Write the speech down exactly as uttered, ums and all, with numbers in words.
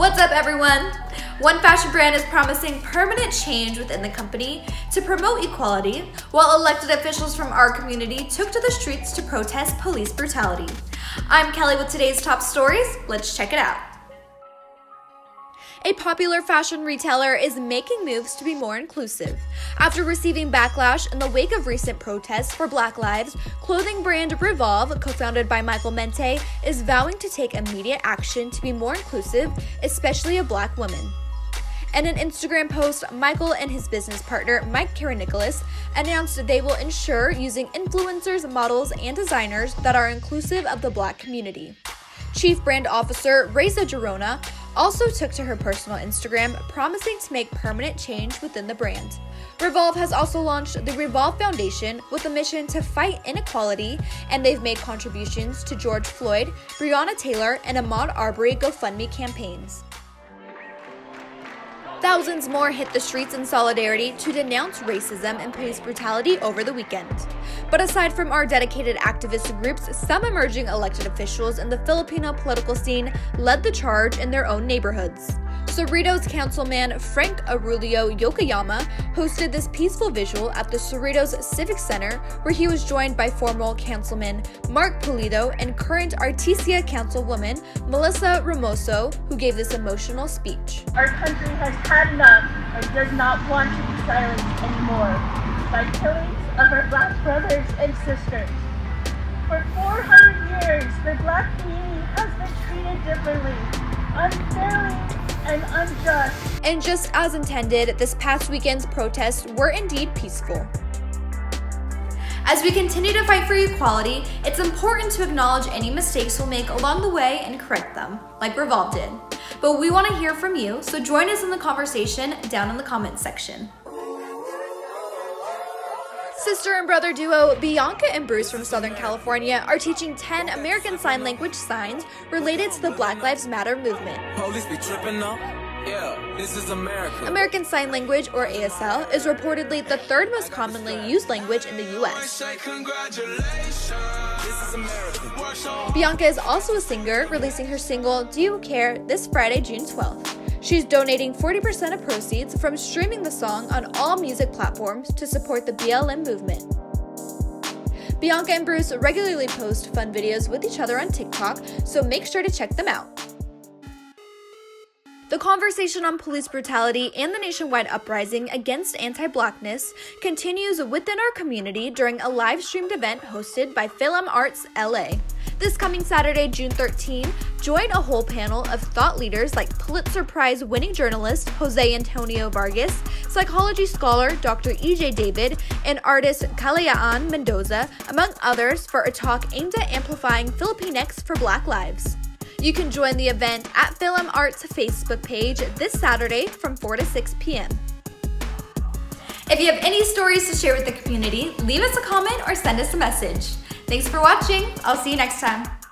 What's up, everyone? One fashion brand is promising permanent change within the company to promote equality, while elected officials from our community took to the streets to protest police brutality. I'm Kelly with today's top stories. Let's check it out. A popular fashion retailer is making moves to be more inclusive. After receiving backlash in the wake of recent protests for Black Lives, clothing brand Revolve, co-founded by Michael Mente, is vowing to take immediate action to be more inclusive, especially of Black women. In an Instagram post, Michael and his business partner, Mike Nicholas, announced they will ensure using influencers, models, and designers that are inclusive of the Black community. Chief Brand Officer Reza Girona also took to her personal Instagram, promising to make permanent change within the brand. Revolve has also launched the Revolve Foundation with a mission to fight inequality, and they've made contributions to George Floyd, Breonna Taylor, and Ahmaud Arbery GoFundMe campaigns. Thousands more hit the streets in solidarity to denounce racism and police brutality over the weekend. But aside from our dedicated activist groups, some emerging elected officials in the Filipino political scene led the charge in their own neighborhoods. Cerritos Councilman Frank Aurelio Yokoyama hosted this peaceful visual at the Cerritos Civic Center, where he was joined by former Councilman Mark Pulido and current Artesia Councilwoman Melissa Ramoso, who gave this emotional speech. Our country has had enough and does not want to be silenced anymore by killings of our Black brothers and sisters. For four hundred years, the Black community has been treated differently, unfairly, and unjust. And just as intended, this past weekend's protests were indeed peaceful. As we continue to fight for equality, it's important to acknowledge any mistakes we'll make along the way and correct them, like Revolve did. But we want to hear from you, so join us in the conversation down in the comments section. Sister and brother duo Bianca and Bruce from Southern California are teaching ten American Sign Language signs related to the Black Lives Matter movement. Police be tripping up. Yeah, this is America. American Sign Language, or A S L, is reportedly the third most commonly used language in the U S Bianca is also a singer, releasing her single Do You Care this Friday, June twelfth. She's donating forty percent of proceeds from streaming the song on all music platforms to support the B L M movement. Bianca and Bruce regularly post fun videos with each other on TikTok, so make sure to check them out. The conversation on police brutality and the nationwide uprising against anti-Blackness continues within our community during a live-streamed event hosted by Fil-Am Arts L A. This coming Saturday, June thirteenth, join a whole panel of thought leaders like Pulitzer Prize-winning journalist Jose Antonio Vargas, psychology scholar Doctor E J David, and artist Kalayaan Mendoza, among others, for a talk aimed at amplifying Filipinx for Black lives. You can join the event at Fil-Am Arts' Facebook page this Saturday from four to six p m If you have any stories to share with the community, leave us a comment or send us a message. Thanks for watching. I'll see you next time.